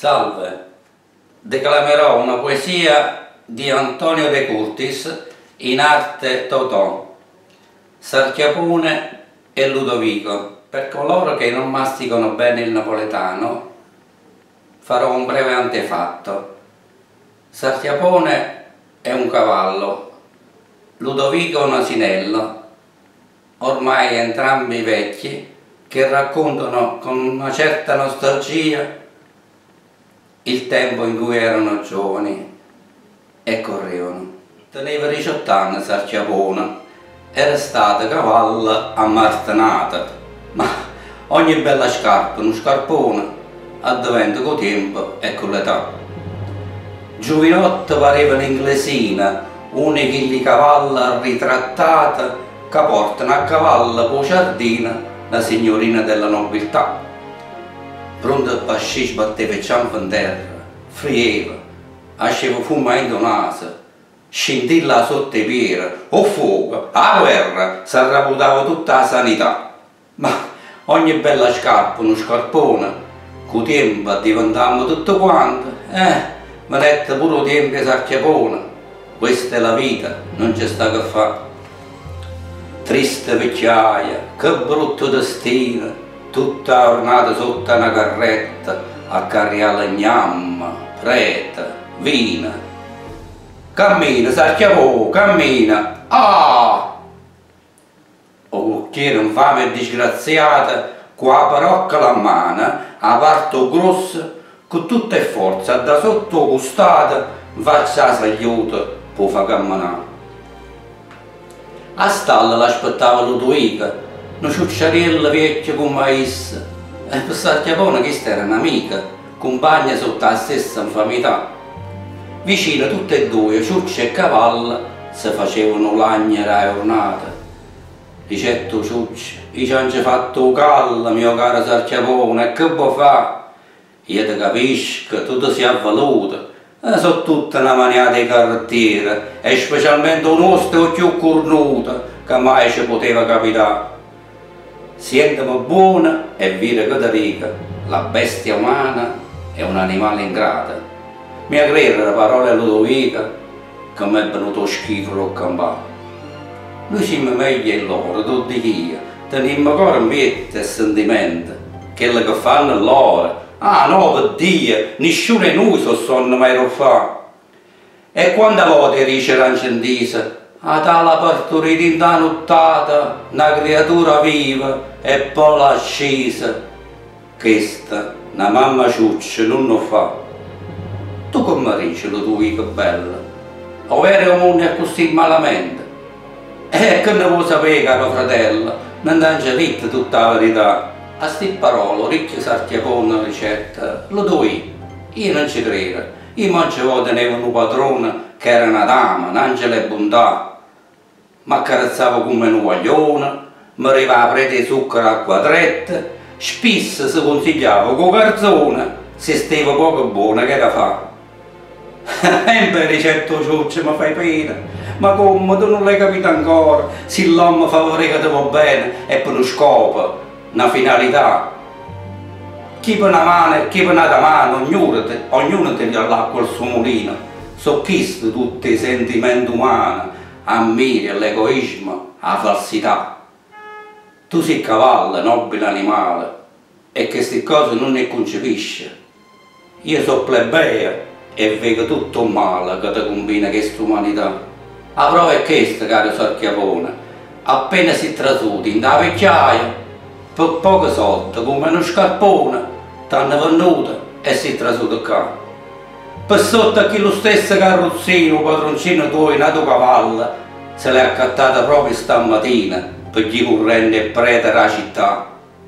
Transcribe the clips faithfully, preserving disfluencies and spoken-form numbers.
Salve, declamerò una poesia di Antonio De Curtis in arte Totò, Sarchiapone e Ludovico. Per coloro che non masticano bene il napoletano farò un breve antefatto. Sarchiapone è un cavallo, Ludovico un asinello, ormai entrambi vecchi, che raccontano con una certa nostalgia il tempo in cui erano giovani e correvano. Teneva diciotto anni Sarchiapone, era stata cavallo ammartanata, ma ogni bella scarpa, uno scarpone, addiventa col tempo e con l'età. Giovinotto pareva un'inglesina, una chilli cavalla ritrattata, che portano a cavallo po' giardina la signorina della nobiltà. Pronto a pascì sbatteva il ciampo in terra, frieva, asceva fumo in naso, scintilla sotto i piedi, o fuoco, a guerra, si arraputava tutta la sanità. Ma ogni bella scarpa, uno scarpone, con tempo diventavamo tutto quanto, eh, mi dette pure tempo di Sarchiapone, questa è la vita, non c'è sta che fa. Triste vecchiaia, che brutto destino, tutta ornata sotto una carretta, a carriare gnamma, preta, vina. Cammina, Sarchiapone, cammina, ah! O cucchiere infame e disgraziata, con la parocca alla mano, a parto grossa, con tutta e forza, da sotto costata, faccia la sagliuta, può fa camminare. A stalla l'aspettava Ludovica, una ciucciariella vecchia con mais, e per Sarchiapone questa era un'amica, compagna sotto la stessa infamità. Vicino tutte e due, ciuccia e cavallo, si facevano lagnera e ornata. Ricetto ciuccia, io ci hanno fatto callo, mio caro Sarchiapone, e che vuoi fare? Io ti capisco, tu ti sei avvaluto, eh, sono tutta una maniata di carrettiere, e specialmente un osteo più cornuto, che mai ci poteva capitare. Sientami buona e vire che ti dica, la bestia umana è un animale ingrata. Mi credere le parole Ludovica che mi è venuto schifo lo campano. Noi siamo meglio e loro, tutti io, teniamo ancora in vita e sentimento, quello che fanno loro. Ah no, per Dio, nessuno di noi so sonno mai lo fa. E quante volte dice l'ancendisa, a tale partorita in ta nottata, una creatura viva e poi l'ha scesa. Questa, una mamma ciuccia, non lo fa. Tu come dici, Ludovico bella? O eri un mondo a così malamente? E che ne vuoi sapere, caro fratello? Non ti hanno detto tutta la verità. A sti parole, ricchi Sarchiapone ricetta, Ludovico, io non ci credo. Io molte volte avevo un padrone che era una dama, un angelo e bontà. Mi accarezzava come un guaglione, mi arrivava prete di zucchero a quadrette, spesso si consigliava con garzone, se stava poco buona che la fa. E per ricetto ciuccia mi fai pena, ma come tu non l'hai capito ancora, se l'uomo fa vorrei che ti va bene è per uno scopo, una finalità. Chi per una mano e chi per un'altra mano, ognuno ti, ognuno ti dà l'acqua al suo mulino, so chiesto tutti i sentimenti umani, ammiri l'egoismo, la falsità. Tu sei cavallo, nobile animale, e che queste cose non ne concepisce. Io sono plebea e vedo tutto il male che ti combina questa umanità. La prova è questa, caro Sarchiapone, appena si trasuti in da vecchiaia, per pochi soldi, come uno scarpone, ti hanno venduto e si trasuto qua. Per sotto a chi lo stesso carrozzino, padroncino tuo, in nato cavallo, se l'è accattata proprio stamattina per gli correnti e prete della città.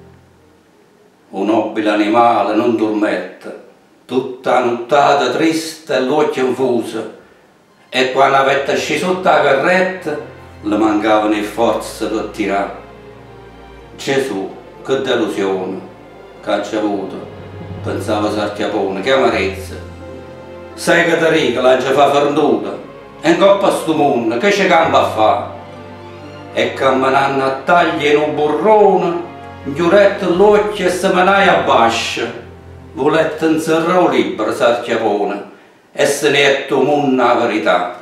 Un nobile animale non dormette, tutta nottata triste e l'occhio infuso, e quando avete sceso sotto la carretta le mancavano le forze per tirare. Gesù, che delusione che ha avuto, pensava Sarchiapone, che amarezza. Sai che ti dico, l'ha già fa fernuta, e in coppa a sto mondo, che c'è campo a fare? E camminando a tagli in un burrone, giuretto l'occhio e se me ne a bascia. volette inserrare un libro, Sarchiapone, e se ne è munna la verità.